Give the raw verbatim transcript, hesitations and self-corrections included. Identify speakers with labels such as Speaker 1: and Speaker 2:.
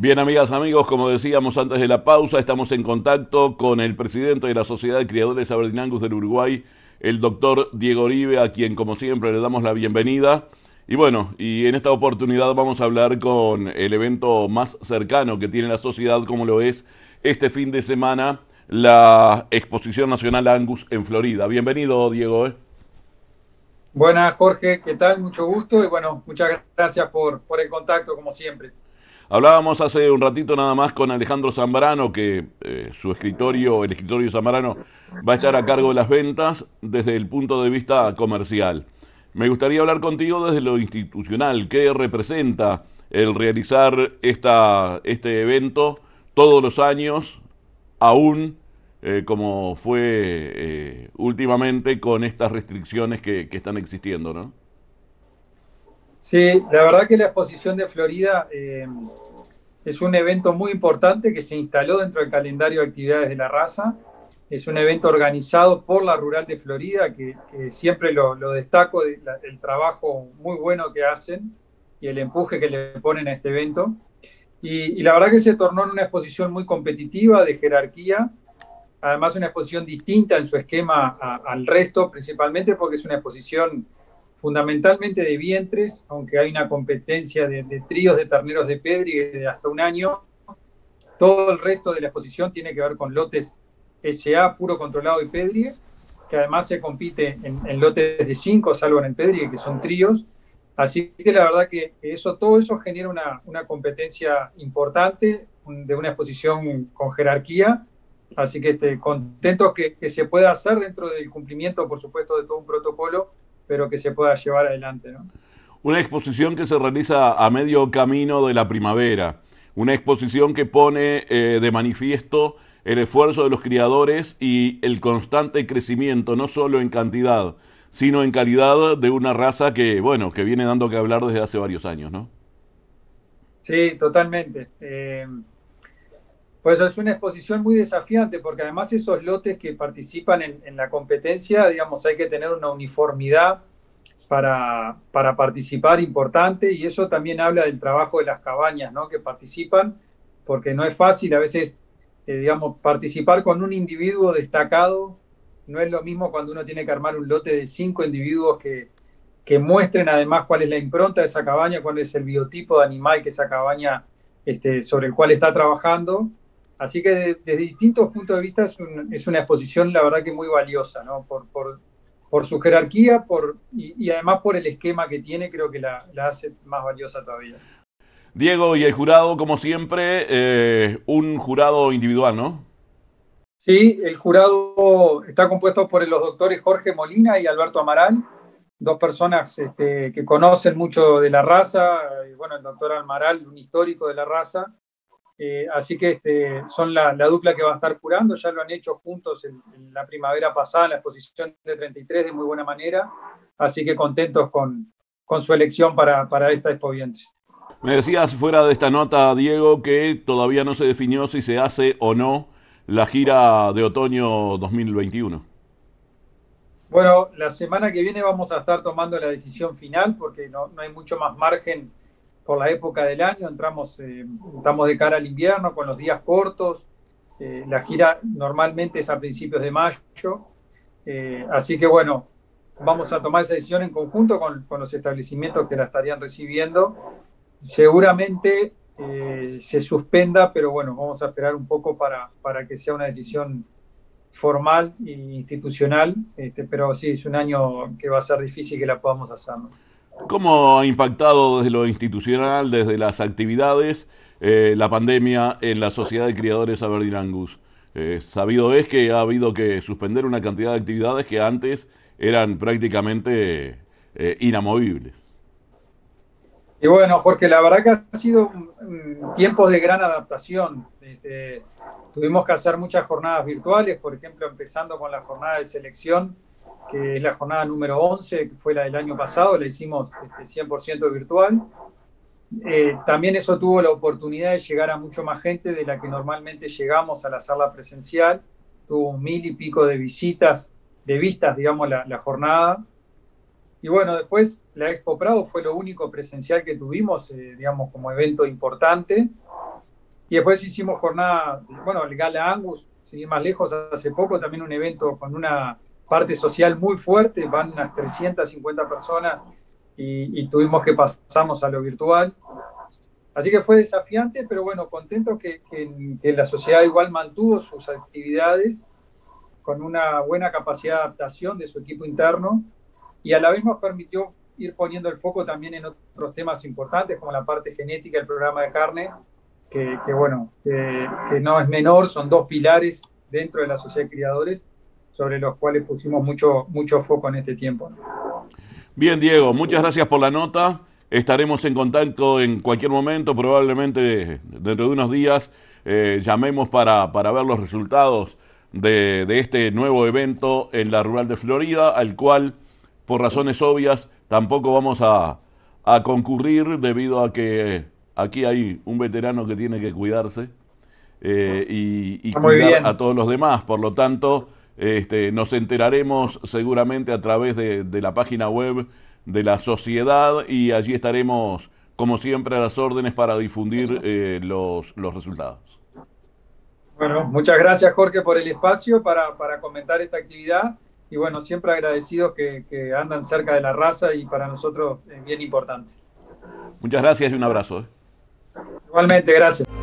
Speaker 1: Bien, amigas, amigos, como decíamos antes de la pausa, estamos en contacto con el presidente de la Sociedad de Criadores Aberdeen del Uruguay, el doctor Diego Oribe, a quien, como siempre, le damos la bienvenida. Y bueno, y en esta oportunidad vamos a hablar con el evento más cercano que tiene la sociedad, como lo es este fin de semana, la Exposición Nacional Angus en Florida. Bienvenido, Diego. ¿eh?
Speaker 2: Buenas, Jorge, ¿qué tal? Mucho gusto y bueno, muchas gracias por, por el contacto, como siempre.
Speaker 1: Hablábamos hace un ratito nada más con Alejandro Zambrano, que eh, su escritorio, el escritorio Zambrano, va a estar a cargo de las ventas desde el punto de vista comercial. Me gustaría hablar contigo desde lo institucional. ¿Qué representa el realizar esta, este evento todos los años, aún eh, como fue eh, últimamente con estas restricciones que, que están existiendo, ¿no?
Speaker 2: Sí, la verdad que la exposición de Florida eh, es un evento muy importante que se instaló dentro del calendario de actividades de la raza. Es un evento organizado por la Rural de Florida, que, que siempre lo, lo destaco, de la, el trabajo muy bueno que hacen y el empuje que le ponen a este evento. Y, y la verdad que se tornó en una exposición muy competitiva, de jerarquía, además una exposición distinta en su esquema a, al resto, principalmente porque es una exposición fundamentalmente de vientres, aunque hay una competencia de, de tríos de terneros de Pedri de hasta un año. Todo el resto de la exposición tiene que ver con lotes S A, puro controlado de Pedri, que además se compite en, en lotes de cinco, salvo en el Pedri, que son tríos. Así que la verdad que eso, todo eso genera una, una competencia importante, de una exposición con jerarquía. Así que este, contentos que, que se pueda hacer dentro del cumplimiento, por supuesto, de todo un protocolo, pero que se pueda llevar adelante, ¿no?
Speaker 1: Una exposición que se realiza a medio camino de la primavera. Una exposición que pone eh, de manifiesto el esfuerzo de los criadores y el constante crecimiento, no solo en cantidad, sino en calidad de una raza que, bueno, que viene dando que hablar desde hace varios años, ¿no?
Speaker 2: Sí, totalmente. Eh, pues es una exposición muy desafiante porque además esos lotes que participan en, en la competencia, digamos, hay que tener una uniformidad para, para participar importante y eso también habla del trabajo de las cabañas, ¿no? Que participan, porque no es fácil a veces, eh, digamos, participar con un individuo destacado, no es lo mismo cuando uno tiene que armar un lote de cinco individuos que, que muestren además cuál es la impronta de esa cabaña, cuál es el biotipo de animal que esa cabaña, este, sobre el cual está trabajando. Así que de, desde distintos puntos de vista es, un, es, una exposición, la verdad que muy valiosa, ¿no? Por, por, por su jerarquía por, y, y, además por el esquema que tiene, creo que la, la hace más valiosa todavía.
Speaker 1: Diego y el jurado, como siempre, eh, un jurado individual, ¿no?
Speaker 2: Sí, el jurado está compuesto por los doctores Jorge Molina y Alberto Amaral, dos personas este, que conocen mucho de la raza. Y bueno, el doctor Amaral, un histórico de la raza. Eh, así que este, son la, la dupla que va a estar jurando, ya lo han hecho juntos en, en la primavera pasada, en la exposición de treinta y tres, de muy buena manera, así que contentos con, con su elección para, para esta Expo Vientres.
Speaker 1: Me decías fuera de esta nota, Diego, que todavía no se definió si se hace o no la gira de otoño dos mil veintiuno.
Speaker 2: Bueno, la semana que viene vamos a estar tomando la decisión final porque no, no hay mucho más margen por la época del año, entramos, eh, estamos de cara al invierno con los días cortos, eh, la gira normalmente es a principios de mayo, eh, así que bueno, vamos a tomar esa decisión en conjunto con, con los establecimientos que la estarían recibiendo. Seguramente eh, se suspenda, pero bueno, vamos a esperar un poco para, para que sea una decisión formal e institucional, este, pero sí, es un año que va a ser difícil que la podamos hacer, ¿no?
Speaker 1: ¿Cómo ha impactado desde lo institucional, desde las actividades, eh, la pandemia en la Sociedad de Criadores Aberdeen Angus? Eh, sabido es que ha habido que suspender una cantidad de actividades que antes eran prácticamente eh, inamovibles.
Speaker 2: Y bueno, Jorge, la verdad que ha sido un, un tiempos de gran adaptación. Este, tuvimos que hacer muchas jornadas virtuales, por ejemplo, empezando con la jornada de selección, que es la jornada número once, que fue la del año pasado, la hicimos este, cien por ciento virtual. Eh, también eso tuvo la oportunidad de llegar a mucho más gente de la que normalmente llegamos a la sala presencial. Tuvo un mil y pico de visitas, de vistas, digamos, la, la jornada. Y bueno, después la Expo Prado fue lo único presencial que tuvimos, eh, digamos, como evento importante. Y después hicimos jornada, bueno, el Gala Angus, sin ir más lejos, hace poco también un evento con una parte social muy fuerte, van unas trescientas cincuenta personas y, y tuvimos que pasarnos a lo virtual. Así que fue desafiante, pero bueno, contento que, que, que la sociedad igual mantuvo sus actividades con una buena capacidad de adaptación de su equipo interno y a la vez nos permitió ir poniendo el foco también en otros temas importantes como la parte genética del programa de carne, que, que bueno, que, que no es menor, son dos pilares dentro de la sociedad de criadores sobre los cuales pusimos mucho, mucho foco en este tiempo, ¿no?
Speaker 1: Bien, Diego, muchas gracias por la nota. Estaremos en contacto en cualquier momento, probablemente dentro de unos días eh, llamemos para, para ver los resultados de, de este nuevo evento en la Rural de Florida, al cual, por razones obvias, tampoco vamos a, a concurrir debido a que aquí hay un veterano que tiene que cuidarse eh, y, y cuidar a todos los demás. Por lo tanto, este, nos enteraremos seguramente a través de, de la página web de la sociedad y allí estaremos, como siempre, a las órdenes para difundir eh, los, los resultados.
Speaker 2: Bueno, muchas gracias, Jorge, por el espacio para, para comentar esta actividad y bueno, siempre agradecidos que, que andan cerca de la raza y para nosotros es bien importante.
Speaker 1: Muchas gracias y un abrazo. ¿eh?
Speaker 2: Igualmente, gracias.